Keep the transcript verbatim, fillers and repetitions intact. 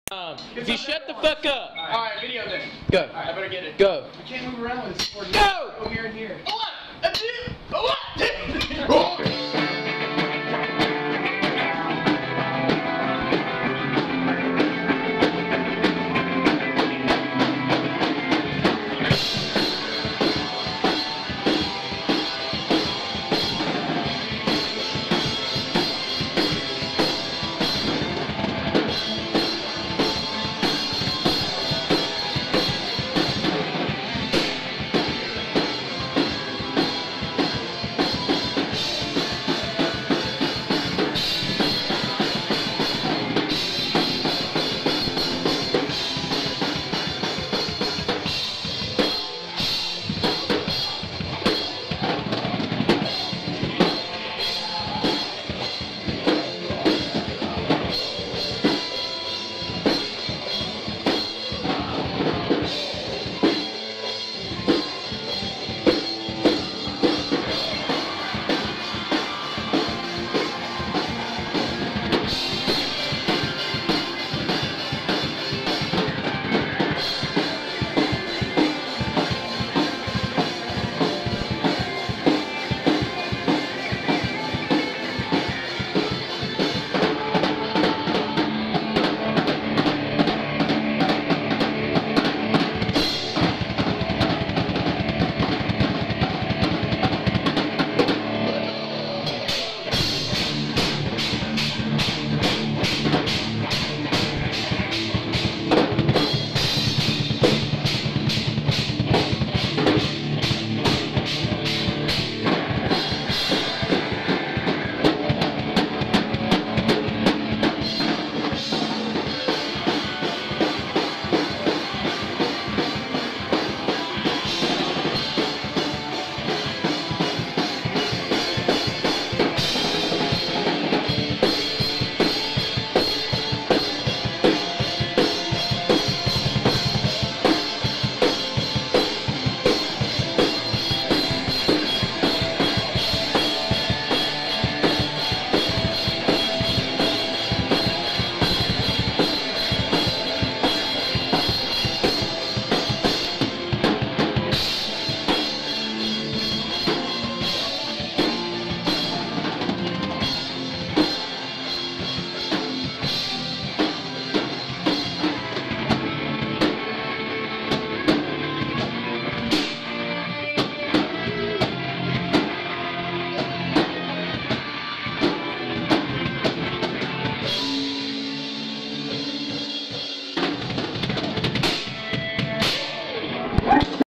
Um, if you shut the fuck up. Alright, video then. Go. Alright, I better get it. Go. We can't move around with this. Go! Go here and here. Oh, what? A two. Oh, what?